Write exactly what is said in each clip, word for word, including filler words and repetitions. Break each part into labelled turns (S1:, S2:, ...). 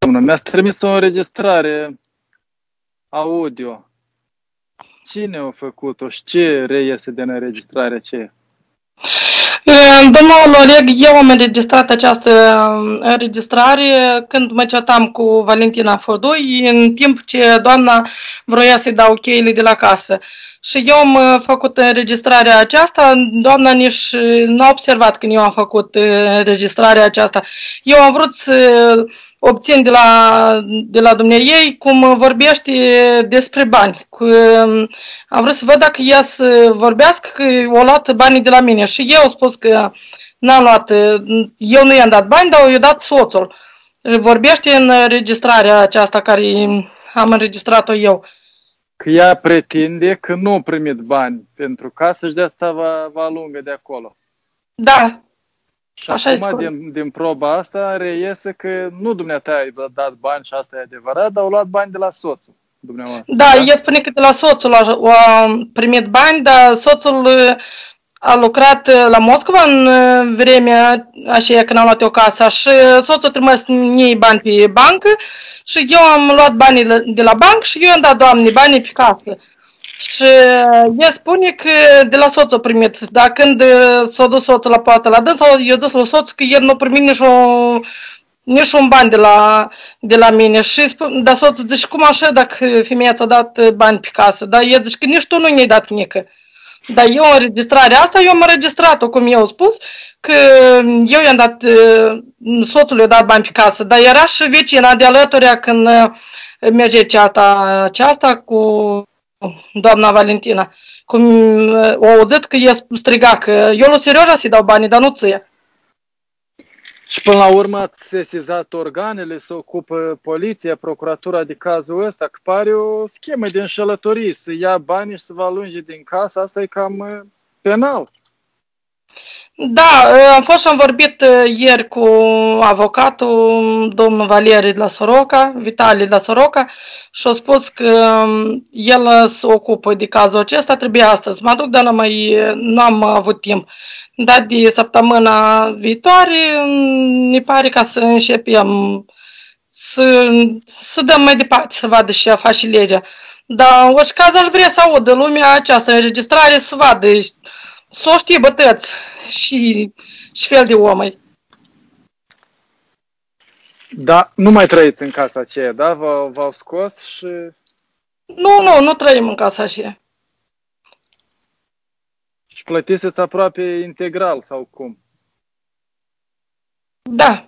S1: domnul, mi-ați trimis o înregistrare audio. Cine a făcut-o și ce reiese din înregistrarea aceea?
S2: Domnul Oleg, eu am înregistrat această înregistrare când mă certam cu Valentina Fodoi, în timp ce doamna vroia să-i dau cheile de la casă. Și eu am făcut înregistrarea aceasta, doamna nici nu a observat când eu am făcut înregistrarea aceasta. Eu am vrut să obțin de la, de la dumneaei cum vorbește despre bani. Cu, am vrut să văd dacă ea să vorbească că o luat banii de la mine și eu am spus că n-am luat, eu nu i-am dat bani, dar i-a dat soțul. Vorbește în înregistrarea aceasta care am înregistrat-o eu.
S1: Că ea pretinde că nu a primit bani pentru casă și de asta va, va lungă de acolo.
S2: Da.
S1: Și așa acum, din, din proba asta, reiese că nu dumneata ai dat bani și asta e adevărat, dar au luat bani de la soțul dumneavoastră.
S2: Da, da? El spune că de la soțul a, a primit bani, dar soțul a lucrat la Moscova în vremea aceea când am luat eu casa și soțul a trimis mie bani pe bancă și eu am luat banii de la bancă și eu am dat doamnei banii pe casă. Și el spune că de la soțul a primit, dar când s-a dus soțul la poartă la dâns, i-a zis la soțul că el nu a primit nici un, nici un ban de la, de la mine. Și dar soțul zice, cum așa dacă femeia ți-a dat bani pe casă? Dar el zice că nici tu nu ne-ai dat nică. Dar eu înregistrarea asta, eu am înregistrat-o, cum eu am spus, că eu i-am dat, soțul i-a dat bani pe casă, dar era și vecina de alături când merge ceata aceasta cu doamna Valentina. Cum o auzit că el striga că eu lui Serioja să-i dau banii, dar nu ție.
S1: Și până la urmă ați sesizat organele, se ocupă poliția, procuratura de cazul ăsta, că pare o schemă de înșelătorie, să ia banii și să vă alunge din casă, asta e cam penal.
S2: Da, am fost și am vorbit ieri cu avocatul, domnul Valerii de la Soroca, Vitalie de la Soroca, și a spus că el se ocupă de cazul acesta, trebuie astăzi să mă duc, dar nu am avut timp. Dar de săptămâna viitoare ne pare ca să începem să, să dăm mai departe, să vadă și a face legea. Dar în orice caz aș vrea să audă lumea această înregistrare, să vadă, să o știe bătăți și, și fel de om.
S1: Da, nu mai trăiți în casa aceea, da? V-au scos și...
S2: Nu, nu, nu trăim în casa aceea.
S1: Și plătiseți aproape integral sau cum?
S2: Da.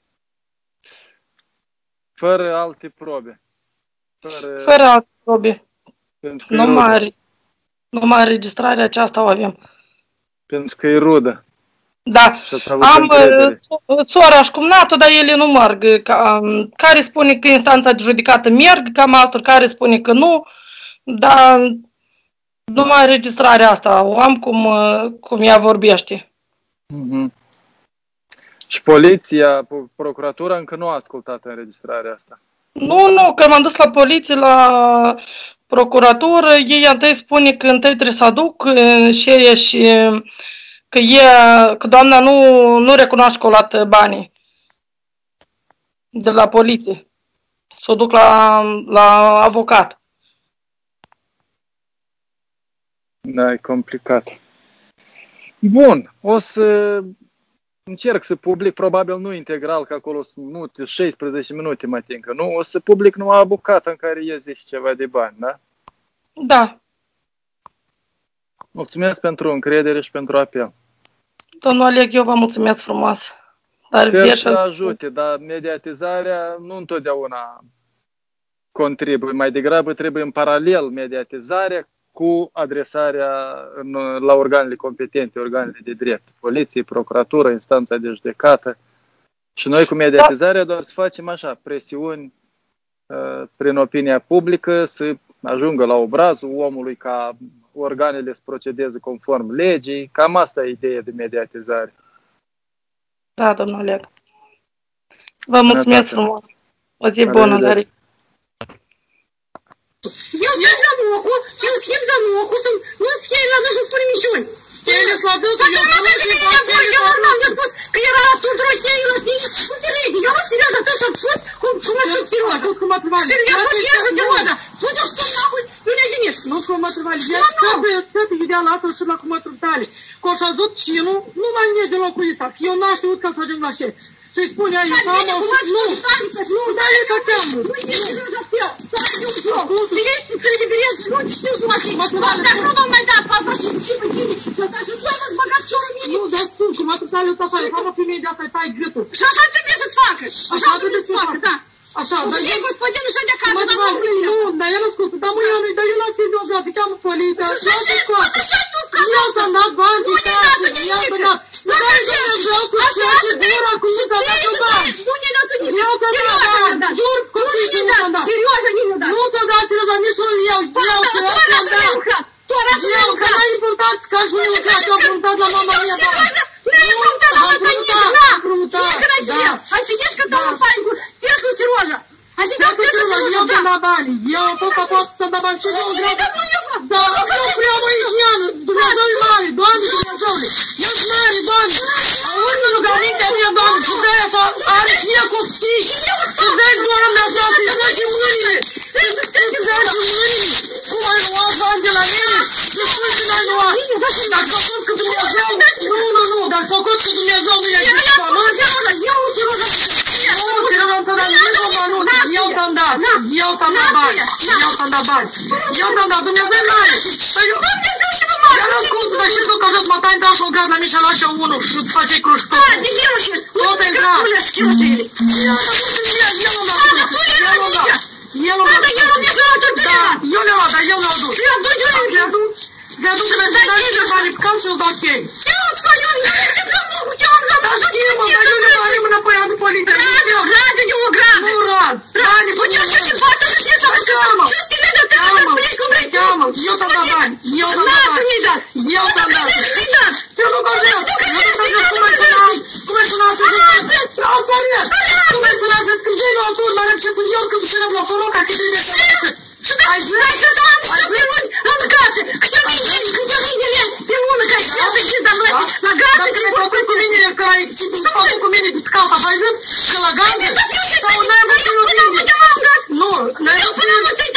S1: Fără alte probe.
S2: Fără, Fără alte probe. Numai, numai înregistrarea aceasta o avem.
S1: Pentru că e rudă.
S2: Da. Am sora și cumnatul, dar ele nu merg. Care spune că instanța de judecată merg, cam altul care spune că nu. Dar numai înregistrarea asta o am cum, cum ea vorbește.
S1: Mm-hmm. Și poliția, procuratura încă nu a ascultat înregistrarea asta.
S2: Nu, nu, că m-am dus la poliție, la procuratură, ei întâi spune că întâi trebuie să aduc și ei și că, e, că doamna nu, nu recunoaște că o luat banii de la poliție. Să o duc la, la avocat.
S1: Da, e complicat. Bun, o să încerc să public, probabil nu integral, că acolo sunt șaisprezece minute mă tincă, nu? O să public numai o bucată în care e zici ceva de bani, da?
S2: Da.
S1: Mulțumesc pentru încredere și pentru apel.
S2: Domnul Oleg, eu vă mulțumesc frumos.
S1: Dar sper să ajute, dar mediatizarea nu întotdeauna contribuie. Mai degrabă trebuie în paralel mediatizarea cu adresarea în, la organele competente, organele de drept, poliție, procuratură, instanța de judecată. Și noi cu mediatizarea doar să facem așa, presiuni uh, prin opinia publică, să ajungă la obrazul omului ca organele să procedeze conform legii. Cam asta e ideea de mediatizare.
S2: Da, domnul Oleg. Vă mulțumesc frumos. O zi bună, Dari.
S3: Eu schimb zamocul și eu schimb zamocul să nu schimb la noi și spune mișuni.
S4: Cheile s-a dus,
S3: eu nu știu ce vine nevoie, eu normal, eu spus că era la Tudor cheile, la tine, cu tirezi. Eu nu serios, atât să-mi spus cum a fost serios.
S4: Cum a trăvat.
S3: Serios, și ești serios. Tu te spun, nahui, nu ne jenit.
S4: Nu cum a trăvat. Я trebuie ideal asta și la cum a trăvat. Că așa zut cinul, nu mai e de locul ăsta. Eu n-am știut că să ajung la șef. Și-i spune aici, nu, nu, dar e că te-am.
S3: Nu știu, nu știu, Direzi, te liberezi și nu știu să mă știi. Dacă nu v-am mai dat asta și și pe tine, și așa nu am băgat ciorul mine.
S4: Nu, dar spun, cum a trăvat eu așa, e fama femeie de asta, tai gâtul.
S3: Și așa trebuie să-ți facă. Așa trebuie să-ți facă, da.
S4: Așa, dar
S3: e gospodinul și de acasă, dar nu plâne.
S4: Nu, dar el ascultă, dar mâine nu-i dă, eu la sine o gradă, cheamă poliția.
S3: Și așa, tot așa tu, că
S4: eu ți-am dat bani,
S3: nu ne dată nimic. Nu te ajut, așa să te și ție și nu ne dată nimic. Serioja ne-a dat. Nu ne-a dat, serioja ne-a dat.
S4: Nu ți-a dat, serioja, nici nu eu.
S3: Tu arată ne-ai lucrat. Tu arată ne-ai lucrat.
S4: Că n-ai importat, că aș nu lucrat, că am importat la mama mea.
S3: Serioja, ne-ai importat la mama mea, da. Ce crăzie. Ai ținești că dau bani cu Petru Serioja. Așa că Petru Serioja,
S4: eu te-am dat bani. Eu pot ca pot să-mi dau bani. Ce nu vreau? Da, eu vreau măișiană. Dumnezeu-i mare, Doamne Dumnezeule. Ești mare, Doamne. Auzi, rugămintea mea, Doamne, și de așa are și ea copii. Și de-ai, Doamne, așa, să-i dă și mâinile. Să-i dă și mâinile. Cum ai luat bani de la mine? Și spui că n-ai luat. Dacă s-a fost că Dumnezeu, nu, nu, nu, dacă s-a fost că Dumnezeu nu i-a zis pământ. Eu ți-am dat, eu ți-am dat bani, eu ți-am dat bani, eu ți-am dat, Dumnezeu mare.
S3: Dumnezeu și vă mare.
S4: Dar ascultă, dar știi tu că jos mă tai, dau și un grad la mine și la și unul și îți face crușcă.
S3: A, de chirușești.
S4: Tot e grad.
S3: Nu le-aș chirușele.
S4: El o m-a
S3: dus. El o m-a dus.
S4: El o m-a dus.
S3: El o m-a dus.
S4: Da, eu le-am luat, dar eu le-am dus.
S3: Le-am dus, le-am dus.
S4: Le-am dus, le-am dus, le-am dus, bani, cam și-l dau chei.
S3: Eu îți fac, eu nu știu că mă, eu am dat.
S4: Dar știu, mă, dar eu le-am luat înapoi, am după litere.
S3: Radu, Radu, de o gradă.
S4: Nu, Rad.
S3: Radu, până eu știu ce poate să fie așa.
S4: Cheamă.
S3: Și să mergi, te să spunești cum vrei.
S4: Cheamă, eu ți-am dat bani. Eu ți-am dat bani. Eu ți-am dat bani. Eu nu găsesc. Eu nu găsesc. Cum ai sunat? Cum ai sunat să zic? Asta e. Cum ai sunat să scrie la tur, dar ce sunt eu când sunăm la foroca, că trebuie să facă.
S3: Și da, ai și să am șapte luni în casă. Câte o mii de câte o mii de lei pe lună, ca și altă ghis, dar noi la gata și
S4: poți să cu mine, că ai și să facă cu mine de casa, ai zis că la gata?
S3: Sau n-ai văzut cu mine? Nu,
S4: n-ai
S3: eu până nu ți-ai